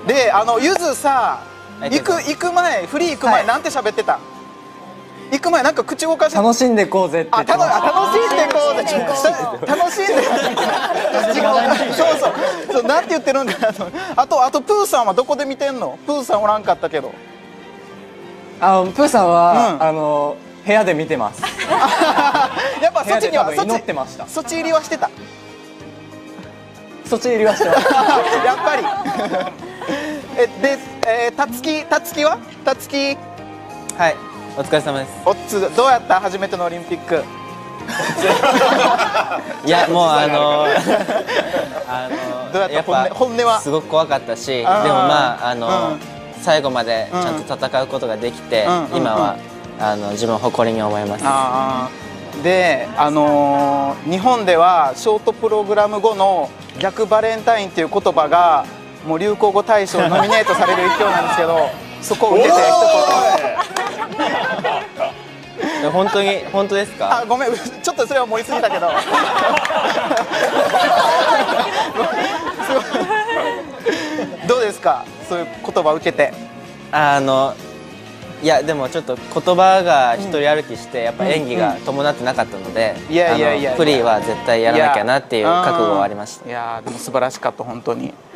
でゆずさ行く前フリー行く前なんて喋ってた？行く前なんか口動かして楽しんでこうぜって言ってました。 楽しんでこうぜ楽しんでそうなんて言ってるんだなと。あとプーさんはどこで見てんの？プーさんおらんかったけど。 プーさんは、部屋で見てます。 やっぱそっちには祈ってました。 そっち入りはしてた。 そっち入りはしてました。 やっぱりでたつきははい、お疲れ様です。 おっつどうやった？初めてのオリンピック。 いやもうどうやった？ やっぱ本音はすごく怖かったし、でもまあ最後までちゃんと戦うことができて、今は自分を誇りに思います。 で日本ではショートプログラム後の逆バレンタインっていう言葉がもう流行語大賞ノミネートされる勢いなんですけど、そこを受けて一言。本当ですか？ ごめん、ちょっとそれは盛りすぎたけどどうですか、そういう言葉を受けて。 いやでもちょっと言葉が一人歩きしてやっぱ演技が伴ってなかったので、フリーは絶対やらなきゃなっていう覚悟はありました。 いやでも素晴らしかった本当に。